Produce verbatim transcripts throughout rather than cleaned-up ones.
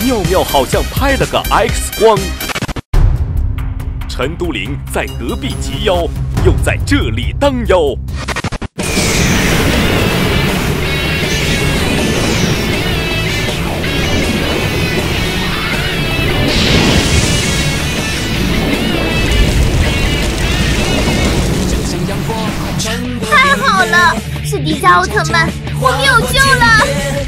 妙妙好像拍了个 X 光。陈都灵在隔壁及腰，又在这里当腰。 太好了，是迪迦奥特曼，我们有救了！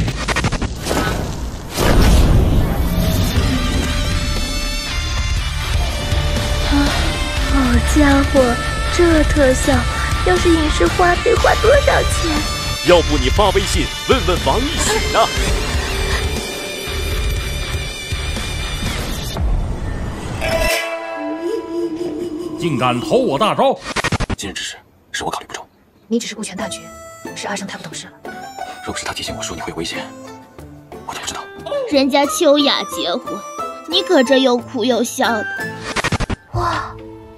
好家伙，这特效要是影视花得花多少钱？ 要不你发微信问问王一许呢？ 竟敢偷我大招！ 今日之事是我考虑不周， 你只是顾全大局，是阿胜太不懂事了。 若不是他提醒我说你会有危险，我都不知道。 人家秋雅结婚，你可这又哭又笑的。 哇！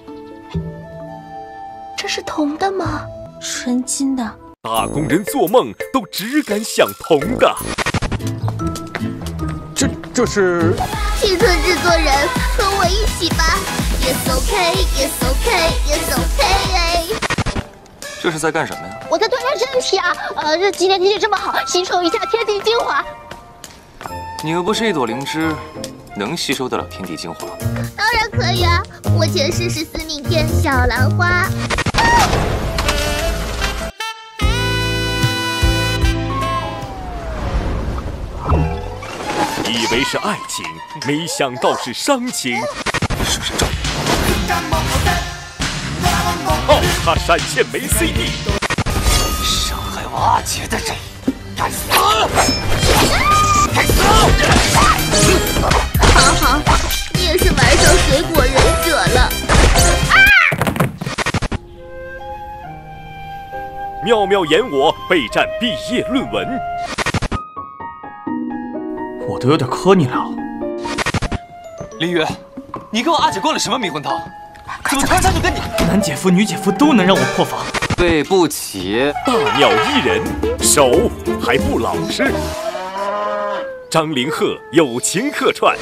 这是铜的吗？纯金的。 打工人做梦都只敢想铜的。 这这是。 汽车制作人，和我一起吧。Yes OK, Yes OK, Yes OK。 这是在干什么呀？ 我在锻炼身体啊。呃，这今天天气这么好，吸收一下天地精华。 你又不是一朵灵芝，能吸收得了天地精华？ 当然可以啊，我前世是司命天小兰花。 以为是爱情，没想到是伤情。 是是正。 哦，他闪现没 C D。 伤害我阿杰的人，该死！该死！ 好好，你也是玩上水果忍者了。啊！ 妙妙演我备战毕业论文。 我都有点磕你了， 林宇，你跟我阿姐灌了什么迷魂汤？怎么突然间就跟你男姐夫、女姐夫都能让我破防？ 对不起， 大鸟依人，手还不老实。张凌赫友情客串。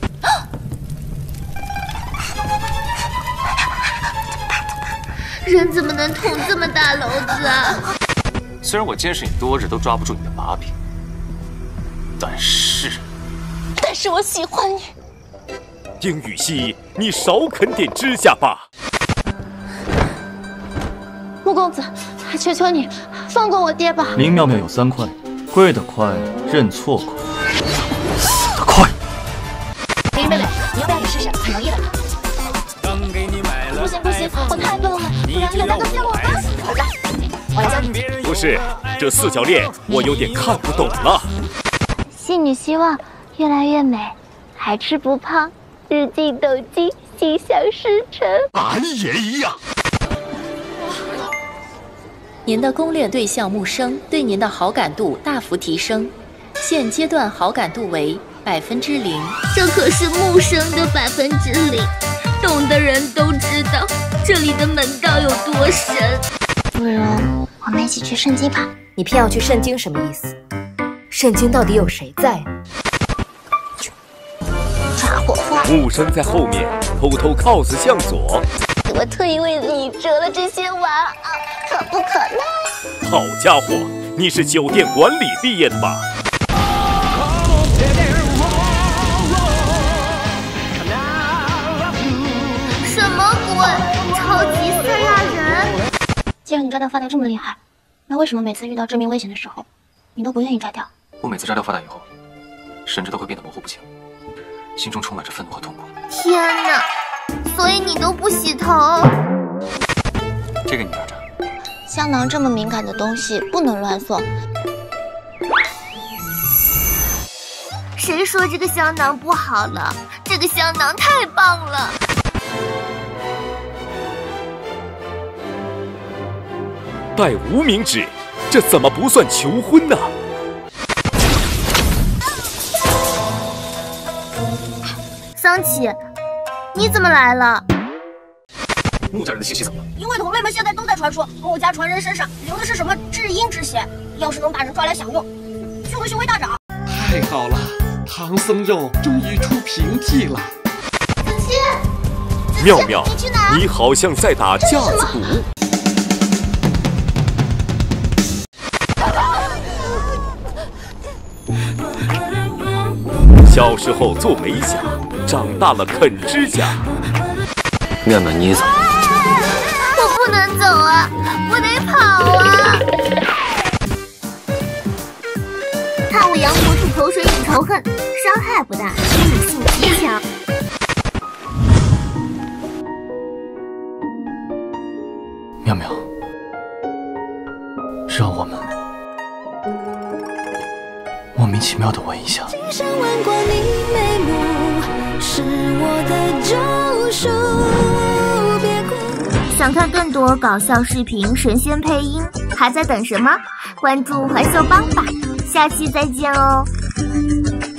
人怎么能捅这么大篓子啊？ 虽然我监视你多日都抓不住你的把柄。 但是， 但是我喜欢你。 丁禹兮，你少啃点指甲吧。 穆公子，求求你放过我爹吧。 林妙妙有三快，贵的快，认错快，死的快。 林妹妹，你要不要也试试？很容易的。 不行不行，我太笨了，不然有大哥教我吧。 好的，我来教你。 不是，这四角恋我有点看不懂了。 信女希望越来越美，还吃不胖，日进斗金，心想事成。 俺也一样。 您的攻略对象木生对您的好感度大幅提升，现阶段好感度为百分之零。 这可是木生的百分之零，懂的人都知道这里的门道有多深。 不如我们一起去圣经吧。 你偏要去圣经什么意思？ 圣经到底有谁在呢？ 抓火花！ 木生在后面偷偷 cos 向左。 我特意为你折了这些娃啊，可不可呢？ 好家伙，你是酒店管理毕业的吧？ 什么鬼？超级赛亚人！ 既然你炸弹发弹这么厉害，那为什么每次遇到致命危险的时候，你都不愿意炸掉？ 我每次炸掉发弹以后，神志都会变得模糊不清，心中充满着愤怒和痛苦。 天哪！所以你都不洗头？ 这个你拿着。 香囊这么敏感的东西不能乱送。 谁说这个香囊不好了？这个香囊太棒了！ 带无名指，这怎么不算求婚呢？ 桑启，你怎么来了？ 穆家人的信息怎么了？ 因为童妹们现在都在传说，穆家传人身上流的是什么至阴之血，要是能把人抓来享用，就会修为大涨。 太好了， 唐僧肉终于出平替了。 子期， 妙妙， 你去哪？ 你好像在打架子鼓。小时候做美甲，长大了啃指甲。 妙妙，你走。 我不能走啊，我得跑啊！看我杨国吐口水引仇恨，伤害不大，心理性极强。 妙妙，让我们莫名其妙的吻一下。 想看更多搞笑视频、神仙配音，还在等什么？关注怀秀帮吧，下期再见哦！